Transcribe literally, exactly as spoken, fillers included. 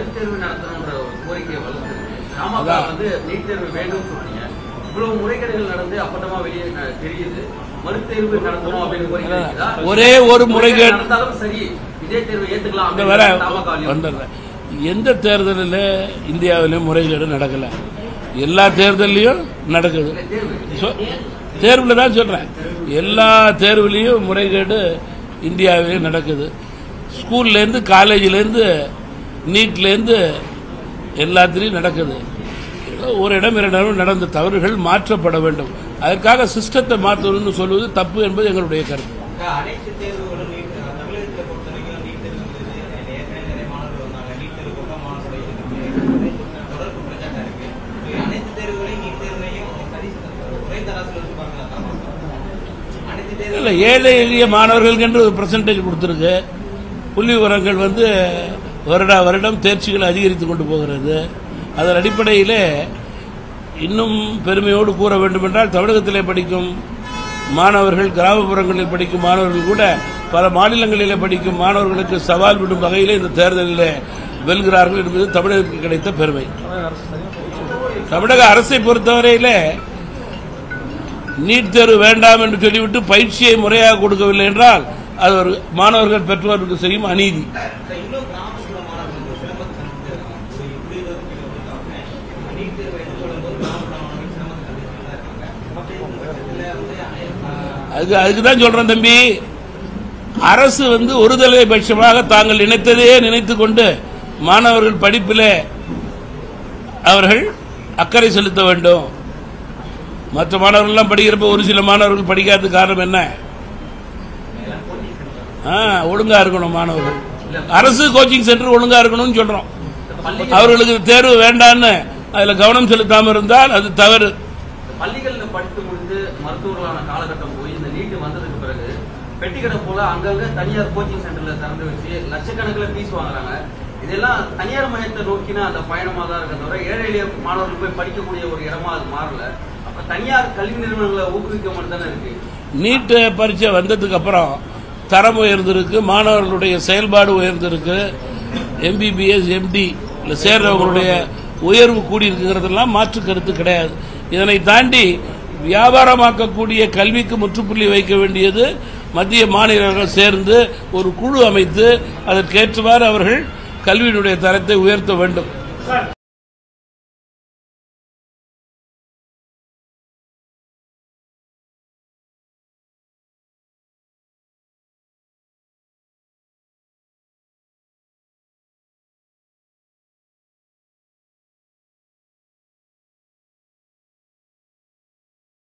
மறுதேர்வு நடத்தணும்ன்ற ஒரு கோரிக்கையை வளர்த்துருக்கு. நாமக்கா வந்து நீட் தேர்வு வேண்டும்னு சொல்றீங்க. இவ்வளவு முறைகேடுகள் நடந்து அப்பட்டமா வெளியே தெரியுது. மறுதேர்வு நடத்தணும் அப்படின்னு கோரிக்கை இருக்குதா? ஒரே ஒரு முறைகேடு நடந்தாலும் சரி இதே தேர்வு ஏத்துக்கலாம். எந்த தேர்தலில் இந்தியாவிலும் முறைகேடு நடக்கல, எல்லா தேர்தலையும் நடக்குது. தேர்வில் தான் சொல்றேன், எல்லா தேர்வுலையும் முறைகேடு இந்தியாவிலேயும் நடக்குது. ஸ்கூல்ல இருந்து காலேஜ்ல இருந்து நீட்ல இருந்து எல்லாத்திலையும் நடக்குது. ஒரு இடம் இரண்டு இடம் நடந்த தவறுகள் மாற்றப்பட வேண்டும். அதற்காக சிஸ்டத்தை மாற்றணும்னு சொல்வது தப்பு என்பது எங்களுடைய கருத்து. அனைத்து தேர்வுகளும் தமிழகத்தை பொறுத்தவரைக்கும் நீட் தேர்வு நிறைய மாணவர்கள் வந்தாங்க. நீட் தேர்வு தொடர்பு பிரச்சாரம் இருக்கு. அனைத்து தேர்வுகளையும் நீட் தேர்வையும் ஒரே தராசில் வச்சு பார்க்கலாம். அனைத்து தேர்வு இல்லை, ஏழை எளிய மாணவர்களுக்கு என்று ஒரு பெர்சன்டேஜ் கொடுத்துருக்கு. புள்ளி விவரங்கள் வந்து வருடா வருடம் தேர்ச்சிகள் அதிகரித்துக் கொண்டு போகிறது. அதன் அடிப்படையிலே இன்னும் பெருமையோடு கூற வேண்டும் என்றால் தமிழகத்திலே படிக்கும் மாணவர்கள், கிராமப்புறங்களில் படிக்கும் மாணவர்கள் கூட பல மாநிலங்களிலே படிக்கும் மாணவர்களுக்கு சவால் விடும் வகையிலே இந்த தேர்தலில் வெல்கிறார்கள் என்பது தமிழகத்துக்கு கிடைத்த பெருமை. தமிழக அரசை பொறுத்தவரையிலே நீட் தேர்வு வேண்டாம் என்று சொல்லிவிட்டு பயிற்சியை முறையாக கொடுக்கவில்லை என்றால் அது ஒரு மாணவர்கள் பெற்றோருக்கு செய்யும் அநீதி. அதுக்கு அதுக்குதான் சொல்றேன் தம்பி, அரசு வந்து ஒரு தலைபட்சமாக தாங்கள் நினைத்ததையே நினைத்துக் கொண்டு மாணவர்கள் படிப்பில் அவர்கள் அக்கறை செலுத்த வேண்டும். மற்ற மாணவர்கள் படிக்கிறப்ப ஒரு சில மாணவர்கள் படிக்காத காரணம் என்ன? ஒழுங்கா இருக்கணும் மாணவர்கள். அரசு கோச்சிங் சென்டர் ஒழுங்கா இருக்கணும்னு சொல்றோம். அவர்களுக்கு தேர்வு வேண்டான்னு அதுல கவனம் செலுத்தாம இருந்தால் அது தவறு. பள்ளிகளில் படித்து முடித்து மருத்துவர்களான காலகட்டம் போய் இந்த நீட்டு வந்ததுக்கு பிறகு பெட்டிக்கடை போல அங்கங்க தனியார் கோச்சிங் சென்டர்ல திறந்து வச்சு லட்சக்கணக்கில் ஃபீஸ் வாங்குறாங்க. இதெல்லாம் தனியார் மையத்தை நோக்கின அந்த பயணமாக தான் இருக்க தவிர ஏழை எளிய மாணவர்கள் போய் படிக்கக்கூடிய ஒரு இடமா அது மாறல. அப்ப தனியார் கல்வி நிறுவனங்களை ஊக்குவிக்க மட்டும் தானே இருக்கு. நீட் பரீட்சை வந்ததுக்கு அப்புறம் தரம் உயர்ந்திருக்கு, மாணவர்களுடைய செயல்பாடு உயர்ந்திருக்கு, எம்பிபிஎஸ் எம்டி சேர்றவங்களுடைய உயர்வு கூடியிருக்குங்கிறதெல்லாம் மாற்று கருத்து கிடையாது. இதனை தாண்டி வியாபாரமாக்கக்கூடிய கல்விக்கு முற்றுப்புள்ளி வைக்க வேண்டியது மத்திய மாநிலங்கள் சேர்ந்து ஒரு குழு அமைத்து அதற்கேற்றவாறு அவர்கள் கல்வியினுடைய தரத்தை உயர்த்த வேண்டும்.